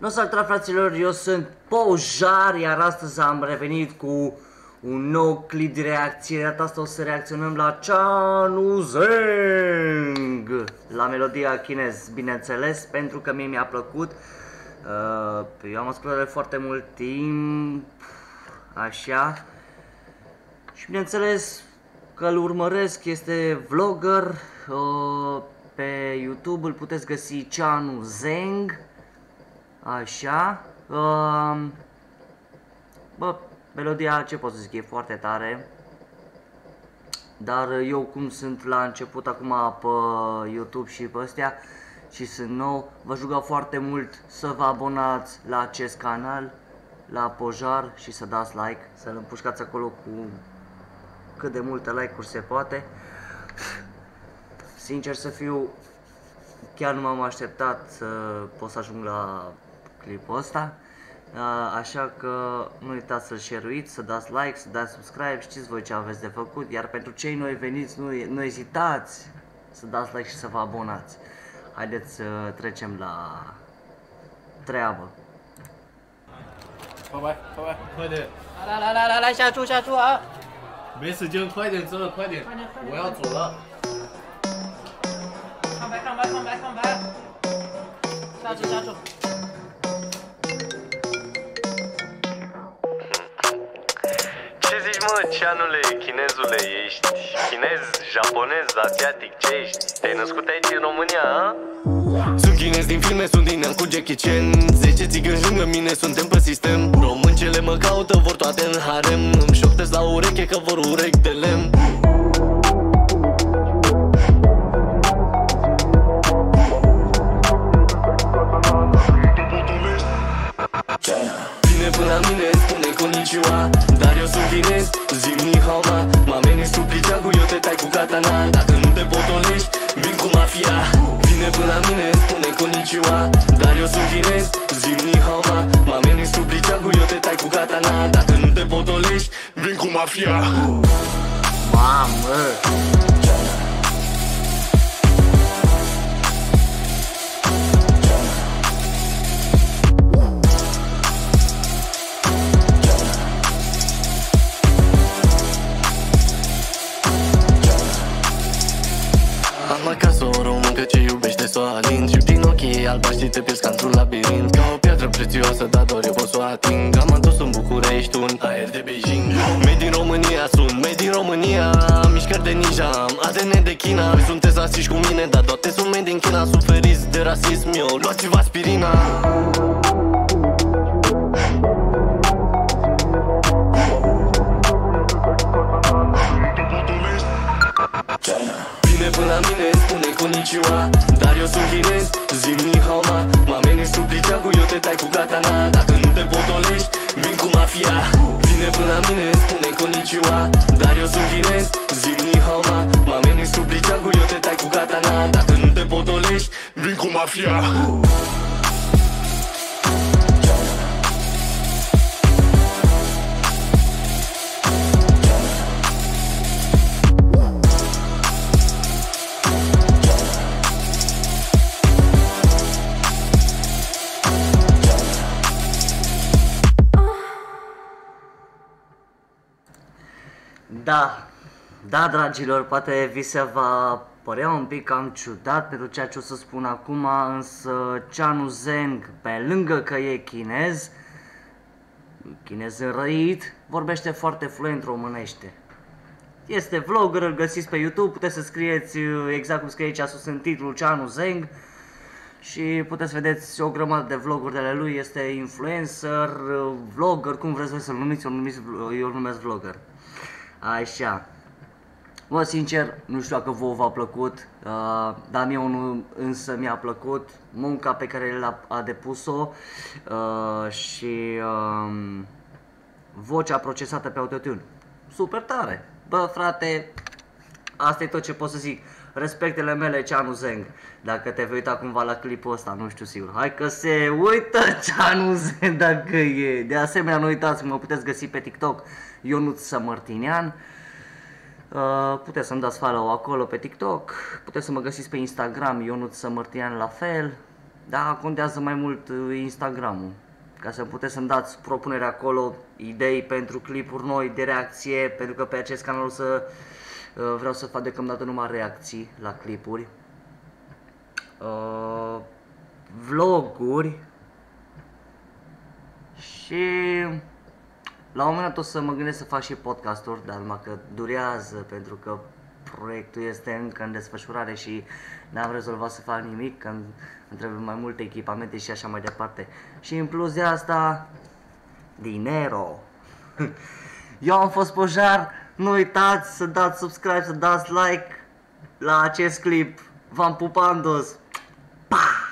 Salutare fraților, eu sunt Pojar, iar astăzi am revenit cu un nou clip de reacție. De data asta o să reacționăm la Chanu Zeng, la melodia chinez, bineînțeles, pentru că mie mi-a plăcut. Eu am ascultat de foarte mult timp, așa, și bineînțeles că îl urmăresc, este vlogger, pe YouTube îl puteți găsi Chanu Zeng. Așa, bă, melodia, ce pot să zic, e foarte tare. Dar eu cum sunt la început acum pe YouTube și pe astea și sunt nou, vă rugă foarte mult să vă abonați la acest canal, la Pojar, și să dați like, să-l împușcați acolo cu cât de multe like-uri se poate. Sincer să fiu, chiar nu m-am așteptat să pot să ajung la clipul ăsta, așa că nu uitați să-l share-uiți, să dați like, să dați subscribe, știți voi ce aveți de făcut, iar pentru cei noi veniți, nu ezitați să dați like și să vă abonați. Haideți să trecem la treabă. 快快快快快点！ 来，下注啊！ 没时间，快点遮，快点！我要走了。 看牌！下注！ Ce zici, mă, Chanule, chinezule? Ești chinez, japonez, asiatic, ce ești? Te-ai născut aici în România, a? Sunt chinez din filme, sunt din neam cu Jackie Chan. 10 țigăni lângă mine, suntem pe sistem. Româncele mă caută, vor toate în harem. Îmi șoptesc la ureche că vor urechi de lemn. Vine până la mine, spune konnichiwa, dar eu sunt chinez, zic ni hao ma. Mă ameninți cu pliceagul, eu te tai cu katana. Dacă nu te potolești, vin cu mafia. Vine până la mine, spune konnichiwa, dar eu sunt chinez, zic ni hao ma. Mă ameninți cu pliceagul, eu te tai cu katana. Dacă nu te potolești, vin cu mafia. Mamă! Am acasă o româncă ce iubește să o alin. Și din ochii albaștri te pierzi ca într-un labirint. Ca o piatră prețioasă, dar doar eu pot să o ating. Am adus în București un aer de Beijing. Made din România, sunt made din România. Am mișcări de ninja, am ADN de China. Sunteți rasiști cu mine, dar toate sunt made din China. Suferiți de rasism, eu luați-vă aspirina. Vine până la mine, spune konnichiwa, dar eu sunt chinez, zic ni hao ma. Mă ameninți cu pliceagul, eu te tai cu katana. Dacă nu te potolești, vin cu mafia. Vine până la mine, spune konnichiwa, dar eu sunt chinez, zic ni hao ma. Mă ameninți cu pliceagul, eu te tai cu katana. Dacă nu te potolești, vin cu mafia. Da, dragilor, poate vi se va părea un pic cam ciudat pentru ceea ce o să spun acum, însă Chanu Zeng, pe lângă că e chinez înrăit, vorbește foarte fluent românește. Este vlogger, îl găsiți pe YouTube, puteți să scrieți exact cum scrie aici sus în titlul Chanu Zeng și puteți vedeți o grămadă de vloguri de ale lui. Este influencer, vlogger, cum vreți voi să-l numiți, eu îl numesc vlogger. Așa. Bă, sincer, nu știu dacă vouă v-a plăcut, dar mie însă mi-a plăcut munca pe care a depus-o și vocea procesată pe autotune. Super tare! Bă, frate, asta e tot ce pot să zic. Respectele mele, Chanu Zeng. Dacă te vei uita cumva la clipul ăsta, nu știu sigur. Hai că se uită Chanu Zeng dacă e. De asemenea, nu uitați, mă puteți găsi pe TikTok, Ionuț Sămărtinean. Puteți să-mi dați follow acolo pe TikTok, puteți să mă găsiți pe Instagram, Ionuț Sămărtinean la fel. Dar contează mai mult Instagram-ul, ca să puteți să-mi dați propuneri acolo, idei pentru clipuri noi de reacție, pentru că pe acest canal vreau să fac deocamdată numai reacții la clipuri, vloguri și la un moment dat o să mă gândesc să fac și podcasturi, dar numai că durează pentru că proiectul este încă în desfășurare și n-am rezolvat să fac nimic, că îmi trebuie mai multe echipamente și așa mai departe. Și în plus de asta, dinero. Eu am fost Pojar, nu uitați să dați subscribe, să dați like la acest clip. V-am pupandos. Pa!